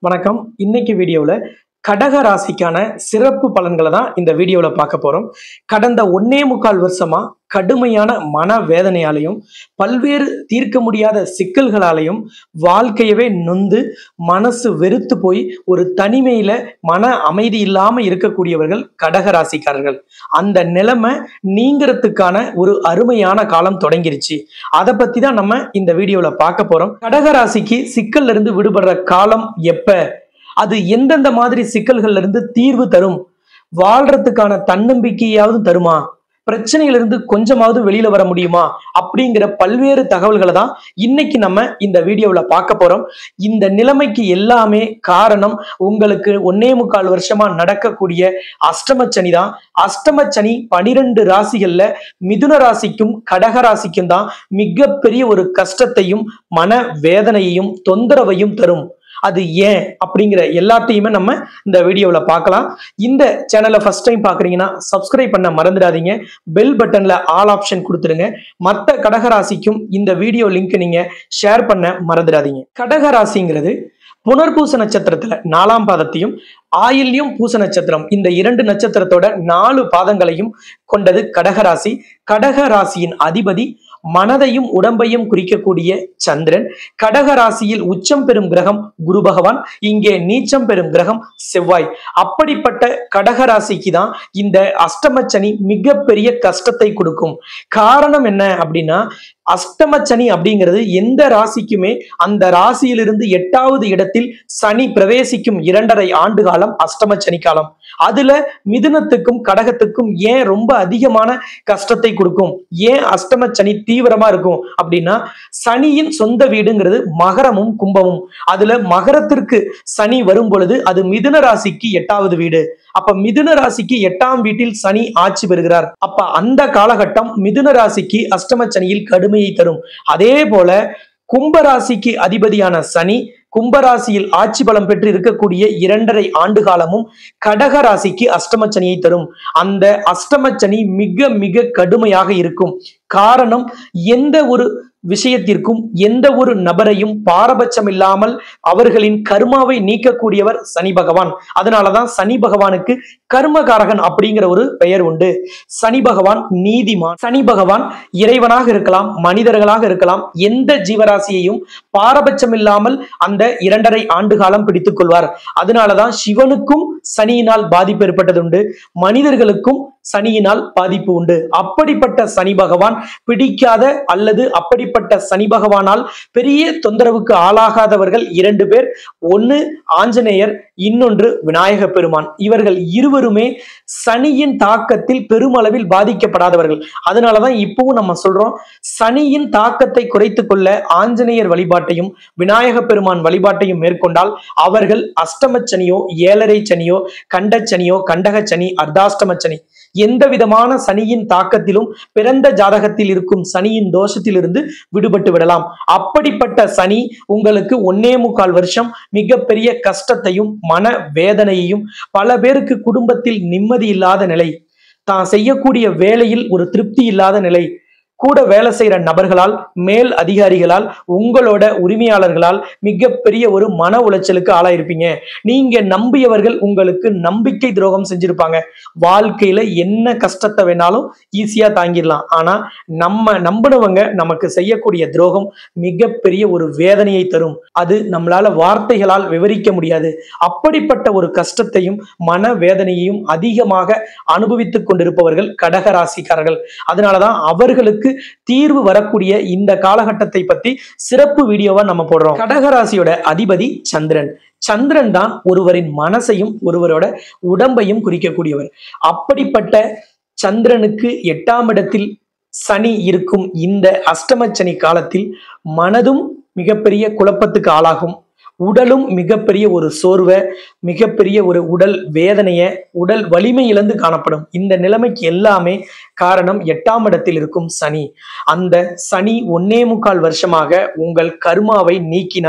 வணக்கம். இன்னைக்கு வீடியோல கடக ராசிக்கான சிறப்பு பலன்களை தான் இந்த வீடியோல பார்க்க போறோம். கடந்த 1.25 வருஷமா கடுமையான மனவேதனையாலையும் பல்வேறு தீர்க்க முடியாத சிக்கல்களாலையும் வாழ்க்கையவே நொந்து மனசு வெறுத்து போய் ஒரு தனிமையில மன அமைதி இல்லாம இருக்கக்கூடியவர்கள் கடக ராசிக்காரர்கள். அந்த நிலைமை நீங்கிறதுக்கான ஒரு அருமையான காலம் தொடங்கிருச்சு. அதை பத்தி தான் நம்ம இந்த வீடியோல பார்க்க போறோம். கடக ராசிக்கு சிக்கல்ல இருந்து விடுபடுற காலம் எப்ப, அது எந்தெந்த மாதிரி சிக்கல்கள்ல இருந்து தீர்வு தரும், வாழ்றதுக்கான தன்னம்பிக்கையாவது தருமா, பிரச்சனையிலிருந்து கொஞ்சமாவது வெளியில வர முடியுமா அப்படிங்கிற பல்வேறு தகவல்களை தான் இன்னைக்கு நம்ம இந்த வீடியோல பார்க்க போறோம். இந்த நிலைமைக்கு எல்லாமே காரணம் உங்களுக்கு 1.25 வருஷமா நடக்கக்கூடிய அஷ்டமச்சனி தான். அஷ்டமச்சனி 12 ராசிகள்ல மிதுன ராசிக்கும் கடக ராசிக்கும் தான் மிகப்பெரிய ஒரு கஷ்டத்தையும் மன வேதனையையும் தொந்தரவையும் தரும். அது ஏன் அப்படிங்கிற எல்லாத்தையுமே நம்ம இந்த வீடியோல பார்க்கலாம். இந்த சேனலை ஃபர்ஸ்ட் டைம் பாக்குறீங்கன்னா சப்ஸ்கிரைப் பண்ண மறந்துடாதீங்க. பெல் பட்டன்ல ஆல் ஆப்ஷன் கொடுத்துருங்க. மற்ற கடகராசிக்கும் இந்த வீடியோ லிங்க் நீங்க ஷேர் பண்ண மறந்துடாதீங்க. கடகராசிங்கிறது புனர்பூச நட்சத்திரத்துல 4ஆம் பாதத்தையும் ஆயில்யம் பூச நட்சத்திரம் இந்த 2 நட்சத்திரத்தோட 4 பாதங்களையும் கொண்டது கடகராசி. கடகராசியின் அதிபதி மனதையும் உடம்பையும் குறிக்கக்கூடிய சந்திரன். கடகராசியில் உச்சம் பெறும் கிரகம் குரு பகவான், இங்கே நீச்சம் பெறும் கிரகம் செவ்வாய். அப்படிப்பட்ட கடகராசிக்கு தான் இந்த அஷ்டமச்சனி மிகப்பெரிய கஷ்டத்தை கொடுக்கும். காரணம் என்ன அப்படின்னா, அஷ்டமச்சனி அப்படிங்கிறது எந்த ராசிக்குமே அந்த ராசியிலிருந்து 8வது இடத்தில் சனி பிரவேசிக்கும் 2.5 ஆண்டு காலம் அஷ்டமச்சனி காலம். அதுல மிதுனத்துக்கும் கடகத்துக்கும் ஏன் ரொம்ப அதிகமான கஷ்டத்தை கொடுக்கும், ஏன் அஷ்டமச்சனி தீவிரமா இருக்கும் அப்படின்னா, சனியின் சொந்த வீடுங்கிறது மகரமும் கும்பமும். அதுல மகரத்திற்கு சனி வரும் பொழுது அது மிதுன ராசிக்கு 8வது வீடு. அப்ப மிதுன ராசிக்கு 8ஆம் வீட்டில் சனி ஆட்சி பெறுகிறார். அப்ப அந்த காலகட்டம் மிதுன ராசிக்கு அஷ்டமச்சனியில் கடுமையை தரும். அதே போல கும்பராசிக்கு அதிபதியான சனி கும்பராசியில் ஆட்சி பலம் பெற்று இருக்கக்கூடிய 2.5 ஆண்டு காலமும் கடக ராசிக்கு அஷ்டமச்சனியை தரும். அந்த அஷ்டமச்சனி மிக மிக கடுமையாக இருக்கும். காரணம், எந்த ஒரு விஷயத்திற்கும் எந்த ஒரு நபரையும் பாரபட்சம் இல்லாமல் அவர்களின் கர்மாவை நீக்கக்கூடியவர் சனி பகவான். அதனாலதான் சனி பகவானுக்கு கர்மகாரகன் அப்படிங்கிற ஒரு பெயர் உண்டு. சனி பகவான் நீதிமான். சனி பகவான் இறைவனாக இருக்கலாம், மனிதர்களாக இருக்கலாம், எந்த ஜீவராசியையும் பாரபட்சம் இல்லாமல் அந்த 2.5 ஆண்டு காலம் பிடித்துக் கொள்வார். அதனாலதான் சிவனுக்கும் சனியினால் பாதிப்பு ஏற்பட்டது உண்டு, மனிதர்களுக்கும் சனியினால் பாதிப்பு உண்டு. அப்படிப்பட்ட சனி பகவான் பிடிக்காத அல்லது அப்படிப்பட்ட சனி பகவானால் பெரிய தொந்தரவுக்கு ஆளாகாதவர்கள் 2 பேர். ஒன்னு ஆஞ்சநேயர், இன்னொன்று விநாயக பெருமான். இவர்கள் இருவருமே சனியின் தாக்கத்தில் பெருமளவில் பாதிக்கப்படாதவர்கள். அதனாலதான் இப்பவும் நம்ம சொல்றோம், சனியின் தாக்கத்தை குறைத்துக் கொள்ள ஆஞ்சநேயர் வழிபாட்டையும் விநாயக பெருமான் வழிபாட்டையும் மேற்கொண்டால் அவர்கள் அஷ்டமச்சனியோ 7.5 சனியோ கண்டச்சனியோ கண்டகச்சனி அர்த்தாஷ்டமச்சனி எந்த விதமான சனியின் தாக்கத்திலும் பிறந்த ஜாதகத்தில் இருக்கும் சனியின் தோஷத்திலிருந்து விடுபட்டு விடலாம். அப்படிப்பட்ட சனி உங்களுக்கு 1.25 வருஷம் மிகப்பெரிய கஷ்டத்தையும் மன வேதனையையும், பல பேருக்கு குடும்பத்தில் நிம்மதி இல்லாத நிலை, தான் செய்யக்கூடிய வேலையில் ஒரு திருப்தி இல்லாத நிலை, கூட வேலை செய்யற நபர்களால், மேல் அதிகாரிகளால், உங்களோட உரிமையாளர்களால் மிகப்பெரிய ஒரு மன உளைச்சலுக்கு ஆளாயிருப்பீங்க. நீங்க நம்பியவர்கள் உங்களுக்கு நம்பிக்கை துரோகம் செஞ்சிருப்பாங்க. வாழ்க்கையில என்ன கஷ்டத்தை வேணாலும் ஈஸியா தாங்கிடலாம். ஆனா நம்ம நம்பினவங்க நமக்கு செய்யக்கூடிய துரோகம் மிகப்பெரிய ஒரு வேதனையை தரும். அது நம்மளால வார்த்தைகளால் விவரிக்க முடியாது. அப்படிப்பட்ட ஒரு கஷ்டத்தையும் மன வேதனையையும் அதிகமாக அனுபவித்துக் கொண்டிருப்பவர்கள் கடகராசிக்காரர்கள். அதனாலதான் அவர்களுக்கு தீர்வு வரக்கூடிய இந்த காலகட்டத்தை பத்தி சிறப்பு வீடியோவா நம்ம போடுறோம். கடகராசியோட அதிபதி சந்திரன். சந்திரன் தான் ஒருவரின் மனசையும் ஒருவரோட உடம்பையும் குறிக்கக்கூடியவர். அப்படிப்பட்ட சந்திரனுக்கு 8ஆம் இடத்தில் சனி இருக்கும் இந்த அஷ்டமச்சனி காலத்தில் மனதும் மிகப்பெரிய குழப்பத்துக்கு ஆளாகும். உடலும் மிகப்பெரிய ஒரு சோர்வை, மிகப்பெரிய ஒரு உடல் வேதனையை, உடல் வலிமை இழந்து காணப்படும். இந்த நிலைமைக்கு எல்லாமே காரணம் 8ஆம் இடத்தில் இருக்கும் சனி. அந்த சனி 1.25 வருஷமாக உங்கள் கர்மாவை நீக்கினார்.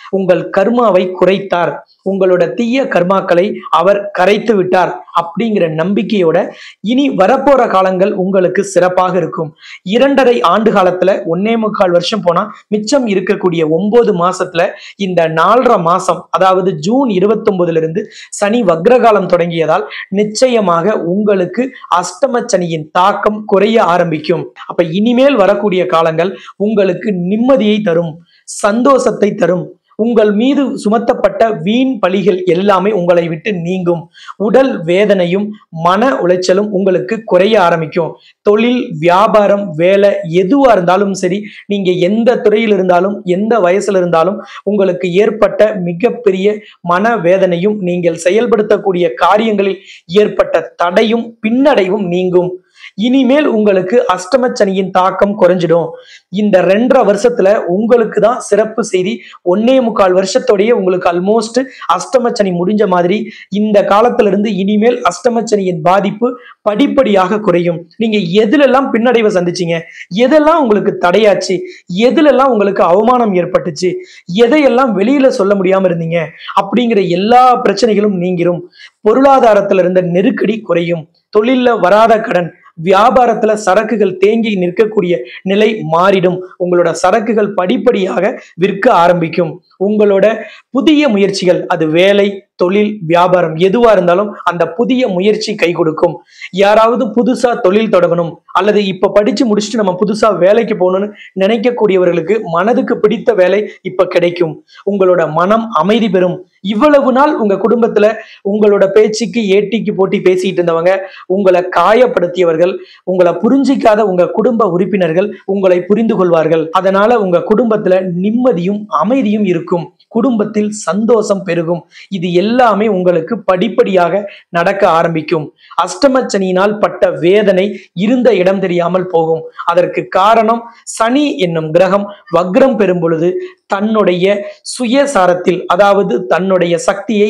உங்கள் கர்மாவை குறைத்தார், உங்களோட தீய கர்மாக்களை அவர் கரைத்து விட்டார் அப்படிங்கிற நம்பிக்கையோட இனி வரப்போற காலங்கள் உங்களுக்கு சிறப்பாக இருக்கும். 2.5 ஆண்டு காலத்துல 1.25 வருஷம் போனா மிச்சம் இருக்கக்கூடிய 9 மாசத்துல இந்த 4.5 மாசம், அதாவது ஜூன் 29 இருந்து சனி வக்ரகாலம் தொடங்கியதால் நிச்சயமாக உங்களுக்கு அஷ்டம சனியின் தாக்கம் குறைய ஆரம்பிக்கும். அப்ப இனிமேல் வரக்கூடிய காலங்கள் உங்களுக்கு நிம்மதியை தரும், சந்தோஷத்தை தரும். உங்கள் மீது சுமத்தப்பட்ட வீண் பழிகள் எல்லாமே உங்களை விட்டு நீங்கும். உடல் வேதனையும் மன உளைச்சலும் உங்களுக்கு குறைய ஆரம்பிக்கும். தொழில், வியாபாரம், வேலை எதுவா இருந்தாலும் சரி, நீங்க எந்த துறையில் இருந்தாலும் எந்த வயசுல இருந்தாலும் உங்களுக்கு ஏற்பட்ட மிகப்பெரிய மன வேதனையும் நீங்கள் செயல்படுத்தக்கூடிய காரியங்களில் ஏற்பட்ட தடையும் பின்னடைவும் நீங்கும். இனிமேல் உங்களுக்கு அஷ்டம சனியின் தாக்கம் குறைஞ்சிடும். இந்த 2.5 வருஷத்துல உங்களுக்கு தான் சிறப்பு செய்தி. 1.25 வருஷத்தோடய உங்களுக்கு ஆல்மோஸ்ட் அஷ்டம சனி முடிஞ்ச மாதிரி. இந்த காலத்துல இருந்து இனிமேல் அஷ்டம சனியின் பாதிப்பு படிப்படியாக குறையும். நீங்க எதுலெல்லாம் பின்னடைவை சந்திச்சீங்க, எதெல்லாம் உங்களுக்கு தடையாச்சு, எதுலெல்லாம் உங்களுக்கு அவமானம் ஏற்பட்டுச்சு, எதையெல்லாம் வெளியில சொல்ல முடியாம இருந்தீங்க அப்படிங்கிற எல்லா பிரச்சனைகளும் நீங்கிரும். பொருளாதாரத்துல இருந்த நெருக்கடி குறையும். தொழில்ல வராத கடன், வியாபாரத்துல சரக்குகள் தேங்கி நிற்கக்கூடிய நிலை மாறிடும். உங்களோட சரக்குகள் படிப்படியாக விற்க ஆரம்பிக்கும். உங்களோட புதிய முயற்சிகள், அது வேலை, தொழில், வியாபாரம் எதுவா இருந்தாலும் அந்த புதிய முயற்சி கை கொடுக்கும். யாராவது புதுசா தொழில் தொடங்கணும் அல்லது இப்ப படிச்சு முடிச்சுட்டு நம்ம புதுசா வேலைக்கு போகணும்னு நினைக்கக்கூடியவர்களுக்கு மனதுக்கு பிடித்த வேலை இப்ப கிடைக்கும். உங்களோட மனம் அமைதி பெறும். இவ்வளவு நாள் உங்க குடும்பத்துல உங்களோட பேச்சுக்கு ஏட்டிக்கு போட்டி பேசிட்டு இருந்தவங்க, உங்களை காயப்படுத்தியவர்கள், உங்களை புரிஞ்சிக்காத உங்க குடும்ப உறுப்பினர்கள் உங்களை புரிந்து கொள்வார்கள். அதனால உங்க குடும்பத்துல நிம்மதியும் அமைதியும் இருக்கும். குடும்பத்தில் சந்தோஷம் பெருகும். இது எல்லாமே உங்களுக்கு படிப்படியாக நடக்க ஆரம்பிக்கும். அஷ்டம சனியினால் பட்ட வேதனை இருந்த இடம் தெரியாமல் போகும். அதற்கு காரணம் சனி என்னும் கிரகம் வக்ரம் பெறும் பொழுது தன்னுடைய சுயசாரத்தில், அதாவது தன்னுடைய சக்தியை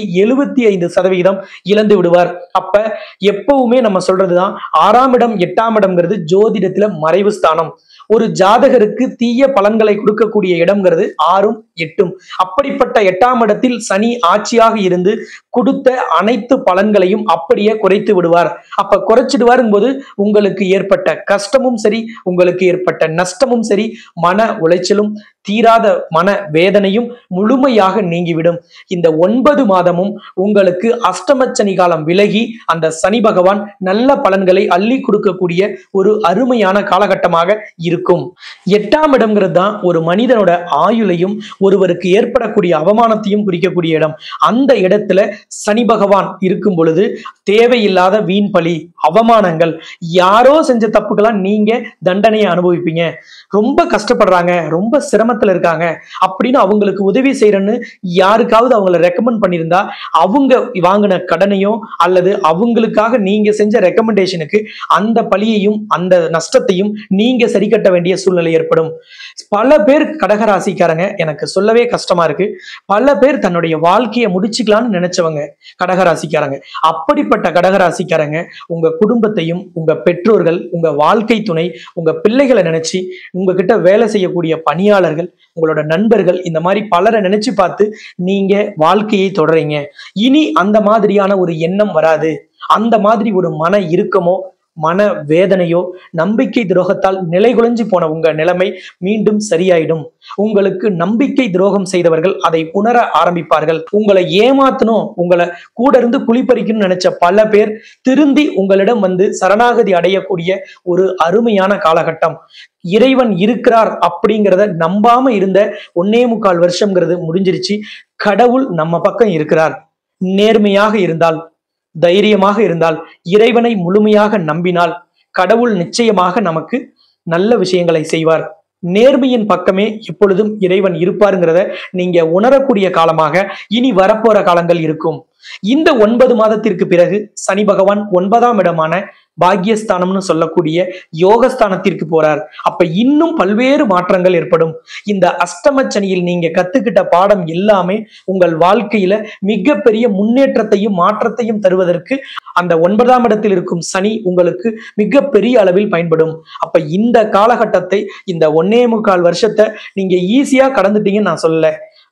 75% இழந்து விடுவார். அப்ப எப்பவுமே நம்ம சொல்றதுதான், 6ஆம் இடம் 8ஆம் இடம்ங்கிறது ஜோதிடத்துல மறைவு ஸ்தானம். ஒரு ஜாதகருக்கு தீய பலன்களை கொடுக்கக்கூடிய இடம்ங்கிறது 6ம் 8ம். அப்படிப்பட்ட 8ஆம் இடத்தில் சனி ஆட்சியாக இருந்து கொடுத்த அனைத்து பலன்களையும் அப்படியே குறைத்து விடுவார். அப்ப குறைச்சிடுவாருங்க போது உங்களுக்கு ஏற்பட்ட கஷ்டமும் சரி, உங்களுக்கு ஏற்பட்ட நஷ்டமும் சரி, மன உளைச்சலும் தீராத மன வேதனையும் முழுமையாக நீங்கிவிடும். இந்த 9 மாதமும் உங்களுக்கு அஷ்டம சனி காலம் விலகி அந்த சனி பகவான் நல்ல பலன்களை அள்ளி கொடுக்கக்கூடிய ஒரு அருமையான காலகட்டமாக இருக்கும். 8ஆம் இடம்ங்கிறது தான் ஒரு மனிதனோட ஆயுளையும் ஒருவருக்கு ஏற்படக்கூடிய அவமானத்தையும் குறிக்கக்கூடிய இடம். அந்த இடத்துல சனி பகவான் இருக்கும் பொழுது தேவையில்லாத வீண் பழி, அவமானங்கள், யாரோ செஞ்ச தப்புக்கெல்லாம் நீங்க தண்டனையை அனுபவிப்பீங்க. ரொம்ப கஷ்டப்படுறாங்க, ரொம்ப சிரமத்துல இருக்காங்க அப்படின்னு அவங்களுக்கு உதவி செய்யறன்னு யாருக்காவது அவங்களை ரெக்கமெண்ட் பண்ணியிருந்தா அவங்க வாங்கின கடனையோ அல்லது அவங்களுக்காக நீங்க செஞ்ச ரெக்கமெண்டேஷனுக்கு அந்த பழியையும் அந்த நஷ்டத்தையும் நீங்க சரி கட்ட வேண்டிய சூழ்நிலை ஏற்படும். பல பேர் கடகராசிக்காரங்க, எனக்கு சொல்லவே கஷ்டமா இருக்கு, பல பேர் தன்னுடைய வாழ்க்கையை முடிச்சுக்கலாம்னு நினைச்சவங்க கடகராசிக்காரங்க. அப்படிப்பட்ட கடகராசிக்காரங்க உங்க குடும்பத்தையும், உங்க பெற்றோர்கள், உங்க வாழ்க்கை துணை, உங்க பிள்ளைகளை நினைச்சு, உங்ககிட்ட வேலை செய்யக்கூடிய பணியாளர்கள், உங்களோட நண்பர்கள், இந்த மாதிரி பலரை நினைச்சு பார்த்து நீங்க வாழ்க்கையை தொடர்றீங்க. இனி அந்த மாதிரியான ஒரு எண்ணம் வராது. அந்த மாதிரி ஒரு மன இறுக்கமோ மன வேதனையோ நம்பிக்கை துரோகத்தால் நிலைகுலைஞ்சு போன உங்க நிலைமை மீண்டும் சரியாயிடும். உங்களுக்கு நம்பிக்கை துரோகம் செய்தவர்கள் அதை உணர ஆரம்பிப்பார்கள். உங்களை ஏமாத்தணும், உங்களை கூட இருந்து குளிப்பறிக்கணும்னு நினைச்ச பல பேர் திருந்தி உங்களிடம் வந்து சரணாகதி அடையக்கூடிய ஒரு அருமையான காலகட்டம். இறைவன் இருக்கிறார் அப்படிங்கிறத நம்பாம இருந்த 1.25 வருஷம்ங்கிறது முடிஞ்சிருச்சு. கடவுள் நம்ம பக்கம் இருக்கிறார். நேர்மையாக இருந்தால், தைரியமாக இருந்தால், இறைவனை முழுமையாக நம்பினால் கடவுள் நிச்சயமாக நமக்கு நல்ல விஷயங்களை செய்வார். நேர்மையின் பக்கமே எப்பொழுதும் இறைவன் இருப்பாருங்கிறத நீங்க உணரக்கூடிய காலமாக இனி வரப்போற காலங்கள் இருக்கும். இந்த 9 மாதத்திற்கு பிறகு சனி பகவான் 9ஆம் இடமான பாக்யஸ்தானம்னு சொல்லக்கூடிய யோகஸ்தானத்திற்கு போறார். அப்ப இன்னும் பல்வேறு மாற்றங்கள் ஏற்படும். இந்த அஷ்டம சனியில் நீங்க கத்துக்கிட்ட பாடம் எல்லாமே உங்கள் வாழ்க்கையில மிகப்பெரிய முன்னேற்றத்தையும் மாற்றத்தையும் தருவதற்கு அந்த 9ஆம் இடத்தில் இருக்கும் சனி உங்களுக்கு மிகப்பெரிய அளவில் பயன்படும். அப்ப இந்த காலகட்டத்தை, இந்த 1.25 வருஷத்தை நீங்க ஈஸியா கடந்துட்டீங்கன்னு நான் சொல்லல.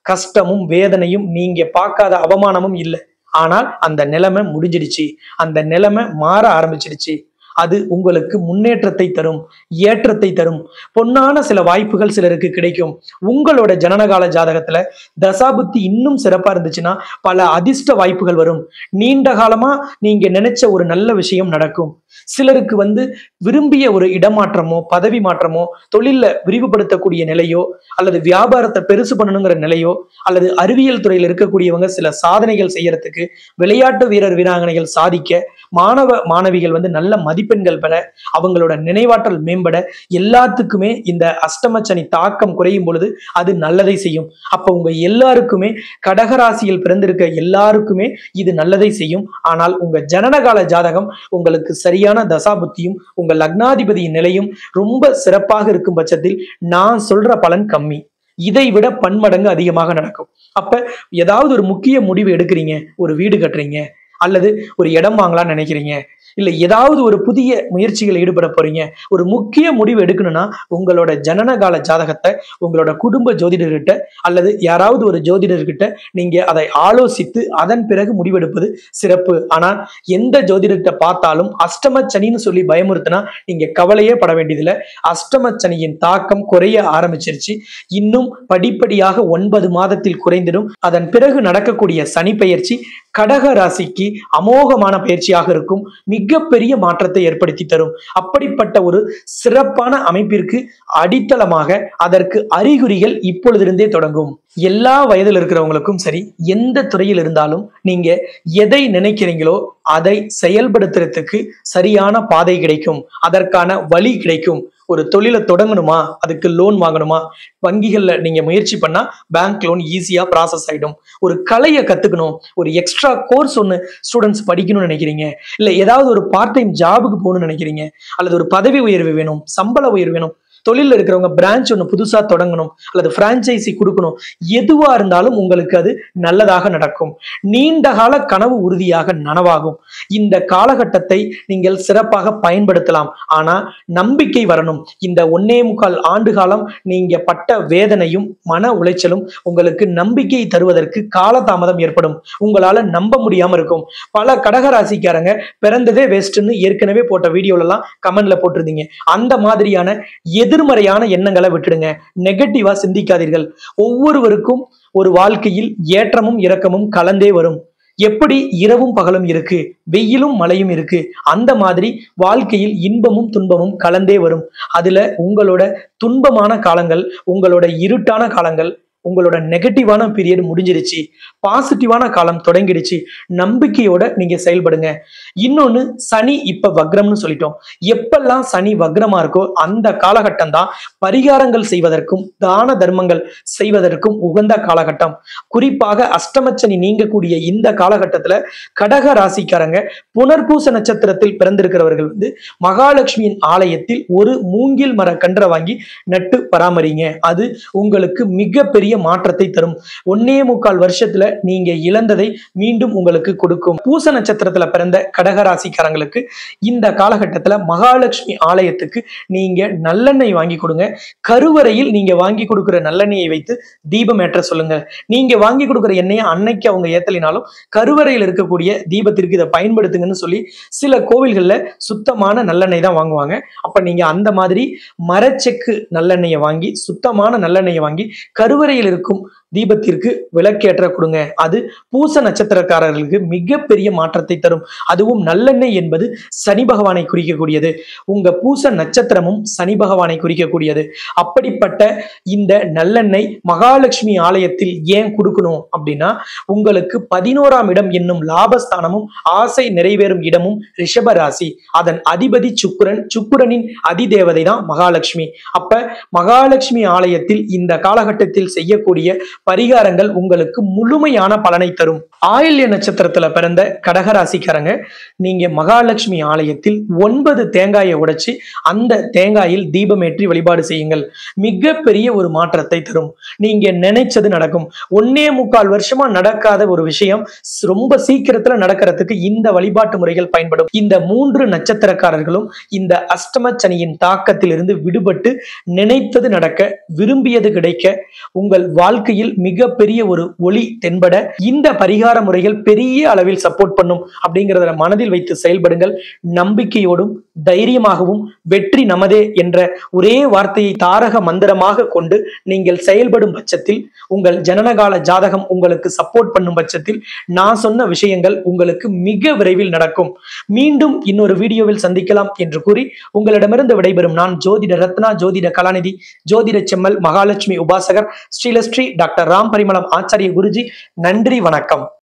கஷ்டமும் வேதனையும், நீங்க பார்க்காத அவமானமும் இல்லை. ஆனால் அந்த நிலைமை முடிஞ்சிடுச்சு. அந்த நிலைமை மாற ஆரம்பிச்சிடுச்சு. அது உங்களுக்கு முன்னேற்றத்தை தரும், ஏற்றத்தை தரும். பொன்னான சில வாய்ப்புகள் சிலருக்கு கிடைக்கும். உங்களோட ஜனனகால ஜாதகத்துல தசாபுத்தி இன்னும் சிறப்பா இருந்துச்சுன்னா பல அதிர்ஷ்ட வாய்ப்புகள் வரும். நீண்ட காலமா நீங்க நினைச்ச ஒரு நல்ல விஷயம் நடக்கும். சிலருக்கு விரும்பிய ஒரு இடமாற்றமோ, பதவி மாற்றமோ, தொழில விரிவுபடுத்தக்கூடிய நிலையோ, அல்லது வியாபாரத்தை பெருசு பண்ணணுங்கிற நிலையோ, அல்லது அறிவியல் துறையில் இருக்கக்கூடியவங்க சில சாதனைகள் செய்யறதுக்கு, விளையாட்டு வீரர் வீராங்கனைகள் சாதிக்க, மாணவ மாணவிகள் நல்ல மதிப்பெண்கள் பெற, அவங்களோட நினைவாற்றல் மேம்பட, எல்லாத்துக்குமே இந்த அஷ்டமச்சனி தாக்கம் குறையும் பொழுது அது நல்லதை செய்யும். அப்ப உங்க எல்லாருக்குமே, கடகராசியில் பிறந்திருக்க எல்லாருக்குமே இது நல்லதை செய்யும். ஆனால் உங்க ஜனனகால ஜாதகம் உங்களுக்கு சரியான தசாபுத்தியும் உங்க லக்னாதிபதியின் நிலையும் ரொம்ப சிறப்பாக இருக்கும் பட்சத்தில் நான் சொல்ற பலன் கம்மி, இதை விட பன்மடங்கு அதிகமாக நடக்கும். அப்ப ஏதாவது ஒரு முக்கிய முடிவு எடுக்கிறீங்க, ஒரு வீடு கட்டுறீங்க, அல்லது ஒரு இடம் வாங்கலாம்னு நினைக்கிறீங்க, இல்ல ஏதாவது ஒரு புதிய முயற்சிகள் ஈடுபட போறீங்க, ஒரு முக்கிய முடிவு எடுக்கணும்னா உங்களோட ஜனனகால ஜாதகத்தை உங்களோட குடும்ப ஜோதிடர்கிட்ட அல்லது யாராவது ஒரு ஜோதிடர்கிட்ட நீங்க அதை ஆலோசித்து அதன் பிறகு முடிவெடுப்பது சிறப்பு. ஆனால் எந்த ஜோதிடர்கிட்ட பார்த்தாலும் அஷ்டமச்சனின்னு சொல்லி பயமுறுத்தினா நீங்க கவலையே பட வேண்டியதில்லை. அஷ்டமச்சனியின் தாக்கம் குறைய ஆரம்பிச்சிருச்சு. இன்னும் படிப்படியாக 9 மாதத்தில் குறைந்திடும். அதன் பிறகு நடக்கக்கூடிய சனி பெயர்ச்சி கடக ராசிக்கு அமோகமான பயிற்சியாக இருக்கும். மிகப்பெரிய மாற்றத்தை ஏற்படுத்தி தரும். அப்படிப்பட்ட ஒரு சிறப்பான அமைப்பிற்கு அடித்தளமாக அதற்கு அறிகுறிகள் இப்பொழுதிருந்தே தொடங்கும். எல்லா வயதில் இருக்கிறவங்களுக்கும் சரி, எந்த துறையில் இருந்தாலும் நீங்க எதை நினைக்கிறீங்களோ அதை செயல்படுத்துறதுக்கு சரியான பாதை கிடைக்கும், அதற்கான வழி கிடைக்கும். ஒரு தொழிலை தொடங்கணுமா, அதுக்கு லோன் வாங்கணுமா, வங்கிகள்ல நீங்க முயற்சி பண்ணா பேங்க் லோன் ஈஸியா ப்ராசஸ் ஆயிடும். ஒரு கலையை கத்துக்கணும், ஒரு எக்ஸ்ட்ரா கோர்ஸ் ஒன்று ஸ்டூடெண்ட்ஸ் படிக்கணும்னு நினைக்கிறீங்க, இல்ல ஏதாவது ஒரு பார்ட் டைம் ஜாபுக்கு போகணும்னு நினைக்கிறீங்க, அல்லது ஒரு பதவி உயர்வு வேணும், சம்பள உயர்வு வேணும், தொழில் இருக்கிறவங்க பிரான்ச் ஒன்று புதுசா தொடங்கணும், அல்லது பிரான்ச்சைசி கொடுக்கணும், எதுவா இருந்தாலும் உங்களுக்கு அது நல்லதாக நடக்கும். நீண்ட கால கனவு உறுதியாக நனவாகும். இந்த காலகட்டத்தை நீங்கள் சிறப்பாக பயன்படுத்தலாம். ஆனா நம்பிக்கை வரணும். இந்த 1.25 ஆண்டு காலம் நீங்க பட்ட வேதனையும் மன உளைச்சலும் உங்களுக்கு நம்பிக்கை தருவதற்கு காலதாமதம் ஏற்படும். உங்களால நம்ப முடியாம இருக்கும். பல கடகராசிக்காரங்க பிறந்ததே வேஸ்ட்னு ஏற்கனவே போட்ட வீடியோல எல்லாம் கமெண்ட்ல போட்டிருந்தீங்க. அந்த மாதிரியான எதிர்மறையான எண்ணங்களை விட்டுடுங்க. நெகட்டிவா சிந்திக்காதீர்கள். ஒவ்வொருவருக்கும் ஒரு வாழ்க்கையில் ஏற்றமும் இறக்கமும் கலந்தே வரும். எப்படி இரவும் பகலும் இருக்கு, வெயிலும் மழையும் இருக்கு, அந்த மாதிரி வாழ்க்கையில் இன்பமும் துன்பமும் கலந்தே வரும். அதுல உங்களோட துன்பமான காலங்கள், உங்களோட இருட்டான காலங்கள், உங்களோட நெகட்டிவான பீரியட் முடிஞ்சிருச்சு, பாசிட்டிவான காலம் தொடங்கிடுச்சு. நம்பிக்கையோட நீங்க செயல்படுங்க. இன்னொன்னு, சனி இப்ப வக்ரம்னு சொல்லிட்டோம். எப்பெல்லாம் சனி வக்ரமா இருக்கோ அந்த காலகட்டம் தான் பரிகாரங்கள் செய்வதற்கும் தான தர்மங்கள் செய்வதற்கும் உகந்த காலகட்டம். குறிப்பாக அஷ்டமச்சனி நீங்கக்கூடிய இந்த காலகட்டத்துல கடக ராசிக்காரங்க புனர்பூச நட்சத்திரத்தில் பிறந்திருக்கிறவர்கள் மகாலட்சுமியின் ஆலயத்தில் ஒரு மூங்கில் மர கன்றை வாங்கி நட்டு பராமரிங்க. அது உங்களுக்கு மிகப்பெரிய மாற்றத்தை தரும். 1.25 வருஷத்துல நீங்க இழந்ததை மீண்டும் உங்களுக்கு கொடுக்கும். பூச நட்சத்திரத்துல பிறந்த கடகராசிக்காரங்களுக்கு இந்த காலகட்டத்துல மகாலட்சுமி ஆலயத்துக்கு நீங்க நல்லெண்ணெய் வாங்கி கொடுங்க. கருவறையில் நீங்க வாங்கி கொடுக்கிற நல்லெண்ணெயை வைத்து தீபம் ஏற்ற சொல்லுங்க. நீங்க வாங்கி கொடுக்கிற எண்ணெயை அன்னைக்கு அவங்க ஏத்தலினாலும் கருவறையில் இருக்கக்கூடிய தீபத்திற்கு இதை பயன்படுத்துங்கன்னு சொல்லி சில கோவில்கள்ல சுத்தமான நல்லெண்ணெய் தான் வாங்குவாங்க. அப்ப நீங்க அந்த மாதிரி மரச்செக்கு நல்லெண்ணெயை வாங்கி, சுத்தமான நல்லெண்ணெயை வாங்கி கருவறையில் இருக்கும் தீபத்திற்கு விளக்கேற்ற கொடுங்க. அது பூச நட்சத்திரக்காரர்களுக்கு மிகப்பெரிய மாற்றத்தை தரும். அதுவும் நல்லெண்ணெய் என்பது சனி பகவானை குறிக்கக்கூடியது. உங்க பூச நட்சத்திரமும் சனி பகவானை குறிக்கக்கூடியது. அப்படிப்பட்ட இந்த நல்லெண்ணெய் மகாலட்சுமி ஆலயத்தில் ஏன் கொடுக்கணும் அப்படின்னா, உங்களுக்கு 11ஆம் இடம் என்னும் லாபஸ்தானமும் ஆசை நிறைவேறும் இடமும் ரிஷப ராசி. அதன் அதிபதி சுக்கிரன். சுக்கிரனின் அதிதேவதை தான் மகாலட்சுமி. அப்ப மகாலட்சுமி ஆலயத்தில் இந்த காலகட்டத்தில் செய்யக்கூடிய பரிகாரங்கள் உங்களுக்கு முழுமையான பலனை தரும். ஆயில்ய நட்சத்திரத்துல பிறந்த கடகராசிக்காரங்க நீங்க மகாலட்சுமி ஆலயத்தில் 9 தேங்காயை உடைச்சு அந்த தேங்காயில் தீபமேற்றி வழிபாடு செய்யுங்கள். மிகப்பெரிய ஒரு மாற்றத்தை தரும். நீங்க நினைச்சது நடக்கும். 1.25 வருஷமா நடக்காத ஒரு விஷயம் ரொம்ப சீக்கிரத்துல நடக்கிறதுக்கு இந்த வழிபாட்டு முறைகள் பயன்படும். இந்த 3 நட்சத்திரக்காரர்களும் இந்த அஷ்டம சனியின் தாக்கத்தில் இருந்து விடுபட்டு நினைத்தது நடக்க, விரும்பியது கிடைக்க, உங்கள் உங்கள் வாழ்க்கையில் மிகப்பெரிய ஒரு ஒளி தென்பட இந்த பரிகார முறைகள் பெரிய அளவில் சப்போர்ட் பண்ணும் அப்படிங்கிறத மனதில் வைத்து செயல்படுங்கள். நம்பிக்கையோடும் தைரியமாகவும் வெற்றி நமதே என்ற ஒரே வார்த்தையை தாரக மந்திரமாக கொண்டு நீங்கள் செயல்படும் பட்சத்தில், உங்கள் ஜனனகால ஜாதகம் உங்களுக்கு சப்போர்ட் பண்ணும் பட்சத்தில் நான் சொன்ன விஷயங்கள் உங்களுக்கு மிக விரைவில் நடக்கும். மீண்டும் இன்னொரு வீடியோவில் சந்திக்கலாம் என்று கூறி உங்களிடமிருந்து விடைபெறும் நான் ஜோதிட ரத்னா, ஜோதிட கலாநிதி, ஜோதிட செம்மல், மகாலட்சுமி உபாசகர், ஸ்ரீலஸ்ரீ டாக்டர் ராம் பரிமளம் ஆச்சாரிய குருஜி. நன்றி, வணக்கம்.